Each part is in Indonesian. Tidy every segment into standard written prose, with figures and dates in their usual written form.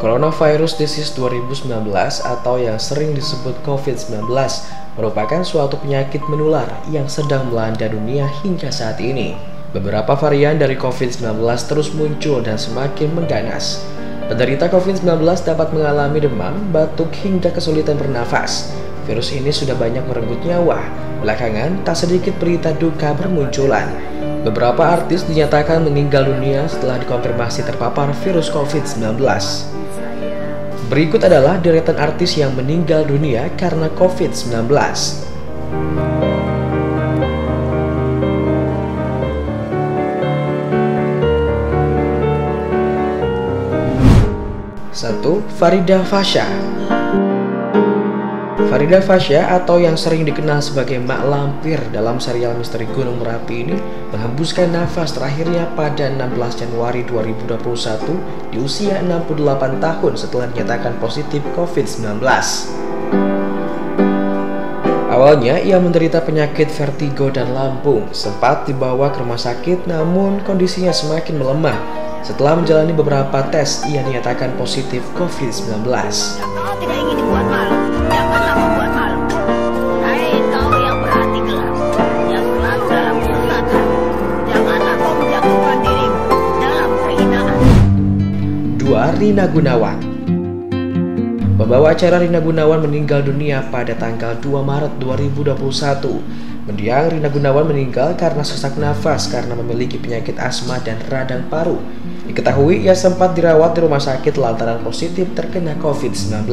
Coronavirus Disease 2019 atau yang sering disebut COVID-19 merupakan suatu penyakit menular yang sedang melanda dunia hingga saat ini. Beberapa varian dari COVID-19 terus muncul dan semakin mengganas. Penderita COVID-19 dapat mengalami demam, batuk, hingga kesulitan bernafas. Virus ini sudah banyak merenggut nyawa. Belakangan, tak sedikit berita duka bermunculan. Beberapa artis dinyatakan meninggal dunia setelah dikonfirmasi terpapar virus COVID-19. Berikut adalah deretan artis yang meninggal dunia karena COVID-19. 1. Farida Fasya. Farida Fasya atau yang sering dikenal sebagai Mak Lampir dalam serial misteri Gunung Merapi ini menghembuskan nafas terakhirnya pada 16 Januari 2021 di usia 68 tahun setelah dinyatakan positif COVID-19. Awalnya ia menderita penyakit vertigo dan lambung, sempat dibawa ke rumah sakit namun kondisinya semakin melemah. Setelah menjalani beberapa tes, ia dinyatakan positif COVID-19. Tidak ingin dibuat malu, janganlah membuat malu. Hai kau yang berhati gelap, yang selalu dalam kesusahan, janganlah kau menjatuhkan dirimu dalam kehinaan. 2. Rina Gunawan. Pembawa acara Rina Gunawan meninggal dunia pada tanggal 2 Maret 2021. Mendiang Rina Gunawan meninggal karena sesak nafas karena memiliki penyakit asma dan radang paru. Diketahui ia sempat dirawat di rumah sakit lantaran positif terkena COVID-19.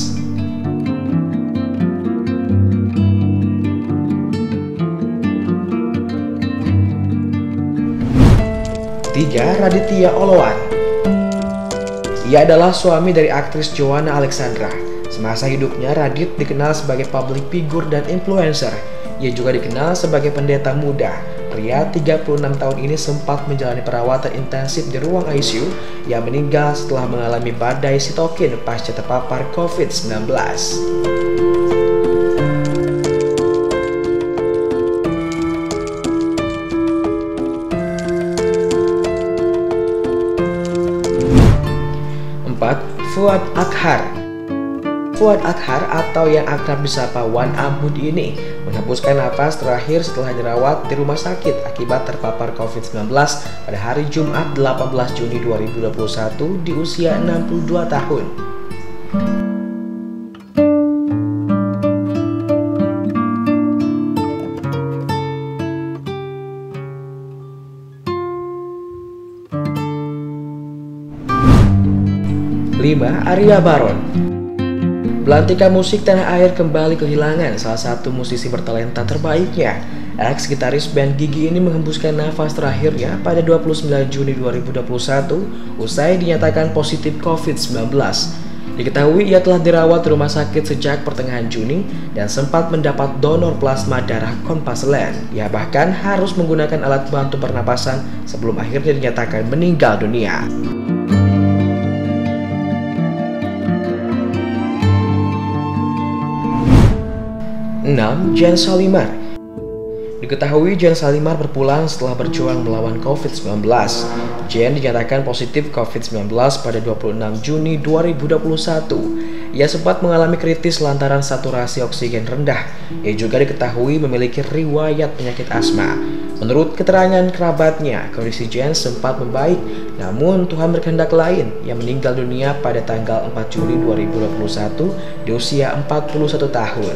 3. Raditya Oloan. Ia adalah suami dari aktris Joanna Alexandra. Semasa hidupnya, Radit dikenal sebagai public figure dan influencer. Ia juga dikenal sebagai pendeta muda. Pria 36 tahun ini sempat menjalani perawatan intensif di ruang ICU. Ia meninggal setelah mengalami badai sitokin pasca terpapar COVID-19. 4. Fuad Akhar. Fuad Akhar atau yang akrab disapa Wan Abud ini menghembuskan nafas terakhir setelah dirawat di rumah sakit akibat terpapar COVID-19 pada hari Jumat 18 Juni 2021 di usia 62 tahun. Lima. Arya Baron. Belantika musik tanah air kembali kehilangan salah satu musisi bertalenta terbaiknya. Ex-gitaris band Gigi ini menghembuskan nafas terakhirnya pada 29 Juni 2021 usai dinyatakan positif COVID-19. Diketahui ia telah dirawat di rumah sakit sejak pertengahan Juni dan sempat mendapat donor plasma darah konvaselen. Ia bahkan harus menggunakan alat bantu pernapasan sebelum akhirnya dinyatakan meninggal dunia. 6. Jen Salimar. Diketahui Jen Salimar berpulang setelah berjuang melawan COVID-19. Jen dinyatakan positif COVID-19 pada 26 Juni 2021. Ia sempat mengalami kritis lantaran saturasi oksigen rendah. Ia juga diketahui memiliki riwayat penyakit asma. Menurut keterangan kerabatnya, kondisi Jen sempat membaik, namun Tuhan berkehendak lain. Ia meninggal dunia pada tanggal 4 Juli 2021 di usia 41 tahun.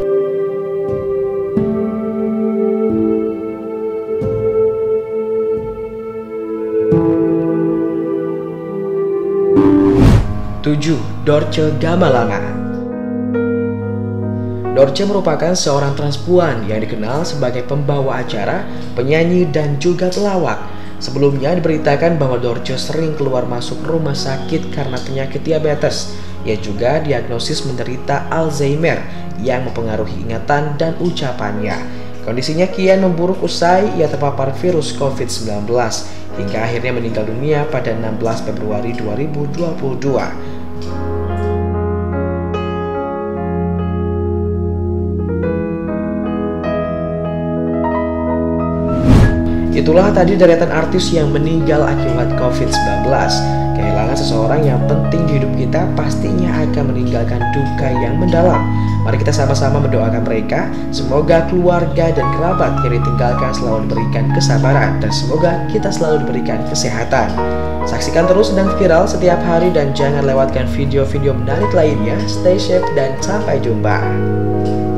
Tujuh. Dorce Gamalanga. Dorce merupakan seorang transpuan yang dikenal sebagai pembawa acara, penyanyi, dan juga pelawak. Sebelumnya diberitakan bahwa Dorce sering keluar masuk rumah sakit karena penyakit diabetes. Ia juga diagnosis menderita Alzheimer yang mempengaruhi ingatan dan ucapannya. Kondisinya kian memburuk usai ia terpapar virus COVID-19 hingga akhirnya meninggal dunia pada 16 Februari 2022. Itulah tadi deretan artis yang meninggal akibat COVID-19. Kehilangan seseorang yang penting di hidup kita pastinya akan meninggalkan duka yang mendalam. Mari kita sama-sama mendoakan mereka. Semoga keluarga dan kerabat yang ditinggalkan selalu diberikan kesabaran, dan semoga kita selalu diberikan kesehatan. Saksikan terus Sedang Viral setiap hari dan jangan lewatkan video-video menarik lainnya. Stay safe dan sampai jumpa.